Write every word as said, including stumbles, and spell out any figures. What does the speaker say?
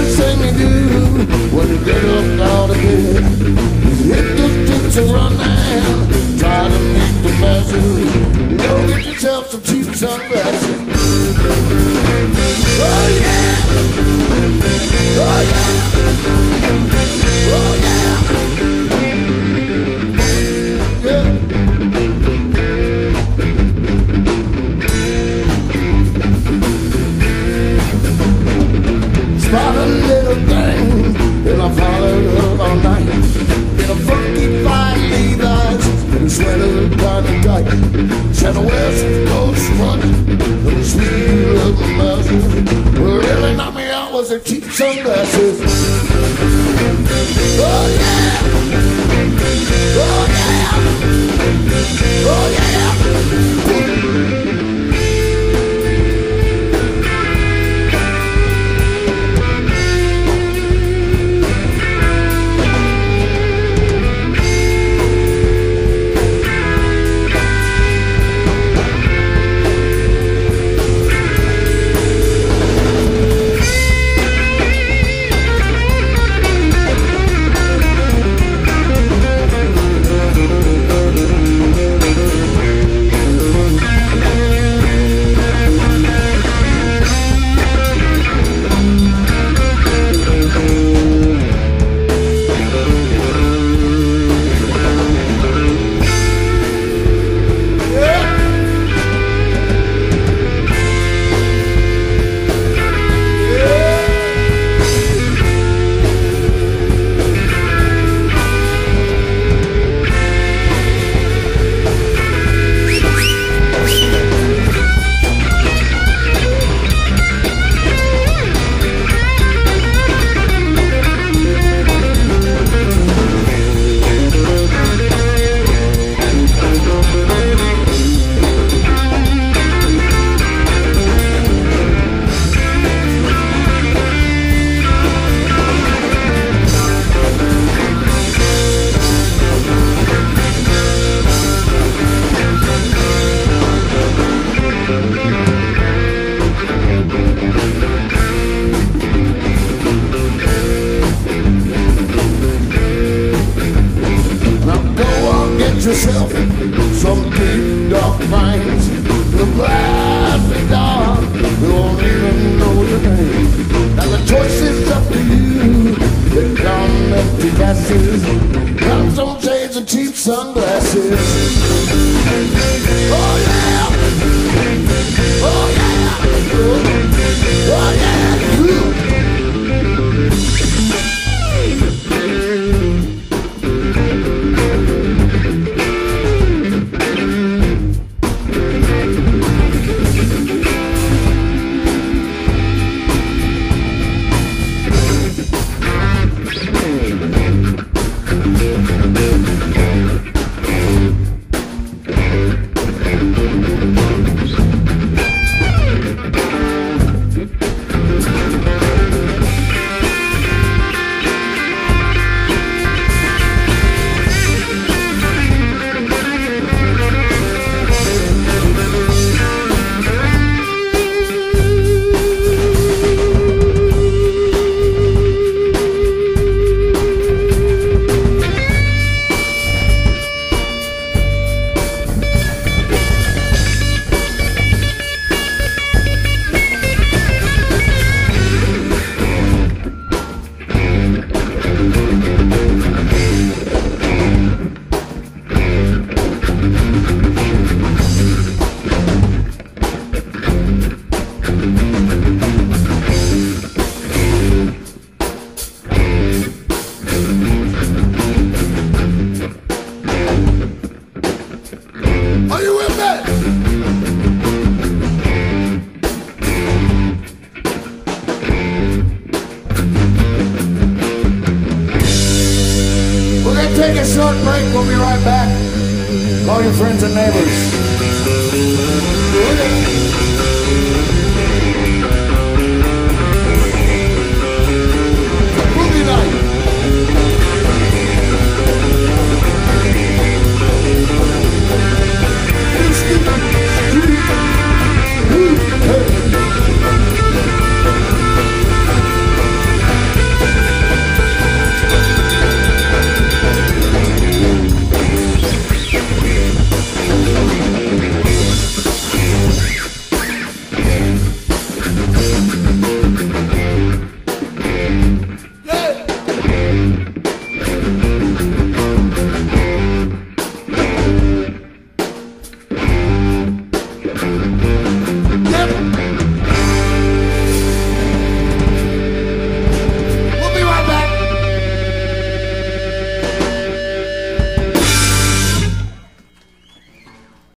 first thing you do when you get up out of bed is hit the streets and run down, try to meet the masses. Go get yourself some cheap sunglasses. Oh yeah, oh yeah, oh yeah, yeah. Spot a little thing, and I followed her all night. In a funky fine Levi's, and a sweater kind of tight. Said a West Coast front, and a sweet little mousy. What really knocked me out was her cheap sunglasses. Oh yeah, oh yeah, oh yeah. Yourself some deep dark minds. The glass is dark, you won't even know your name. Now the choice is up to you. They come empty glasses, come some shades of cheap sunglasses. Oh yeah, oh yeah, oh yeah. Take a short break, we'll be right back. Call your friends and neighbors. Movie night. Thank you.